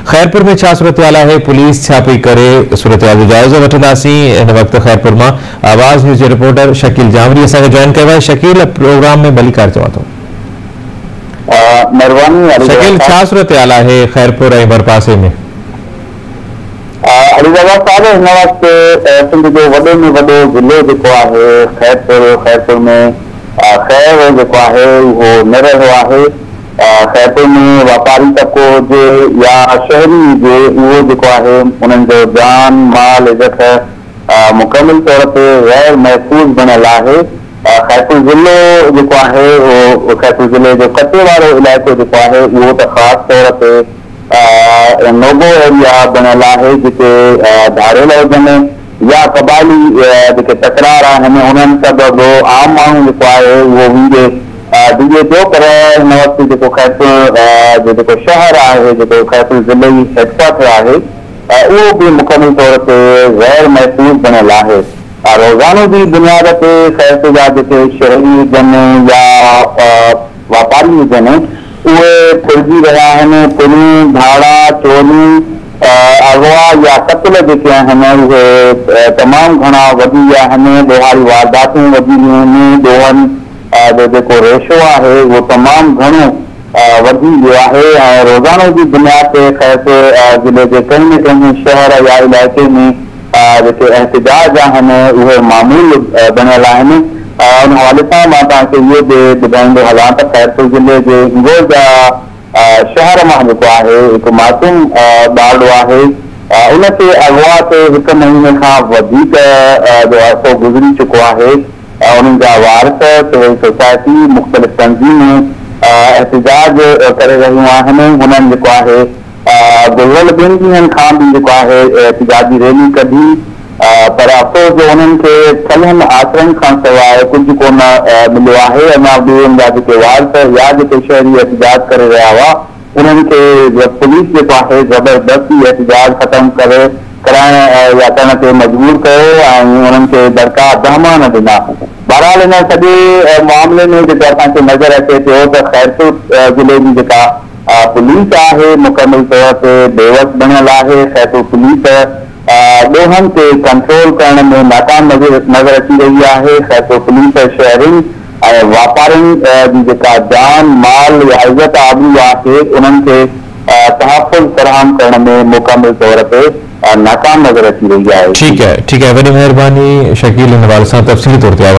खैरपुर में छा सूरत-हाल है? पुलिस छापी करे सूरत-हाल जो जायज़ो वठंदासीं इन वक्त खैरपुर में आवाज़ न्यूज़ के रिपोर्टर शकील जामरी असांखे जॉइन कयो आहे। शकील, प्रोग्राम में भलीकार चवां थो। शकील, छा सूरत-हाल है खैरपुर ऐं भरपासे में? अलीबाबा साहब, हिन वक्त सिंध जो वॾे में वॾो ज़िलो जेको आहे खैरपुर में खैर जेको आहे उहो न रहियो आहे। खैरपुर में वापारी तबको हुजे या शहरी हुजे, उहो जेको आहे उन्हनि जो जान माल इज़त मुकमिल तौर ते गैर महफूज़ बणियल आहे। खैरपुर ज़िलो जेको आहे उहो खैरपुर ज़िले जो कटे वारो इलाइक़ो जेको आहे उहो त ख़ासि तौर ते नोगो एरिया बणियल आहे, जिते धारियल हुजनि या क़बाइली जेके तकरार आहिनि उन्हनि सबबि आम माण्हू जेको आहे उहो वींदे डिॼे पियो। पर हिन वक़्तु जेको खैरपुर जो जेको शहर आहे, जेको खैरपुर ज़िले जी हेडक्वार्टर आहे, उहो बि मुकमिल तौर ते गैर महफूज़ बणियल आहे। रोज़ानो जी बुनियाद ते खैरपुर जा जेके शहरी हुजनि या वापारी हुजनि उहे फिरजी रहिया आहिनि। पुलियूं, धाड़ा, चोरियूं, अगवा या क़त्ल जेके आहिनि उहे तमामु घणा वधी विया आहिनि। ॾोहारी वारदातूं वधी वियूं आहिनि। ॾोहनि जो जेको रेशो आहे उहो तमामु घणो वधी वियो आहे ऐं रोज़ानो जी बुनियाद ते खैरपुर ज़िले जे कंहिं न कंहिं शहर या इलाइक़े में जेके एहतिजाज आहिनि उहे मामूल बणियल आहिनि। उन हवाले सां मां तव्हांखे इहो बि ॿुधाईंदो हलां त खैरपुर ज़िले जे इंगोरजा शहर मां जेको आहे हिकु मासूम ॿारड़ो आहे, उनखे अगवा ते 1 महीने खां वधीक जो अरसो गुज़री चुको आहे। उन्हनि जा वारिस, सिविल सोसाइटी, मुख़्तलिफ़ तंज़ीमूं एहतिजाज करे रहियूं आहिनि। हुननि जेको आहे गुज़िरियल 2 ॾींहंनि खां बि जेको आहे एहतिजाजी रैली कढी, पर अफ़सोस जो उन्हनि खे छलहनि आसरनि खां सवाइ कुझु कोन मिलियो आहे। अञा बि उन जा जेके वारिस या जेके शहरी एहतिजाज करे रहिया हुआ उन्हनि खे पुलिस जेको आहे ज़बरदस्ती एहतिजाज ख़तमु कराइण या करण ते मजबूर कयो ऐं उन्हनि खे दरकार दहमा न ॾिना। बहरहाल हिन सॼे मामले में जेको असांखे नज़र अचे पियो त खैरपुर ज़िले जी जेका पुलिस आहे मुकमिल तौर ते बेवस बणियल आहे। खैरपुर पुलिस ॾोहनि ते कंट्रोल करण में नाकाम नज़र अची रही आहे। खैरपुर पुलिस शहरियुनि ऐं वापारियुनि जी जेका जान माल या इज़त आबरू आहे उन्हनि खे तहफ़ुज़ फ़राहम करण में मुकमिल तौर ते नाकाम नज़र अची रही आहे। ठीक है, वॾी महिरबानी शकील, इन हवाले सां तफ़सीली तौर ते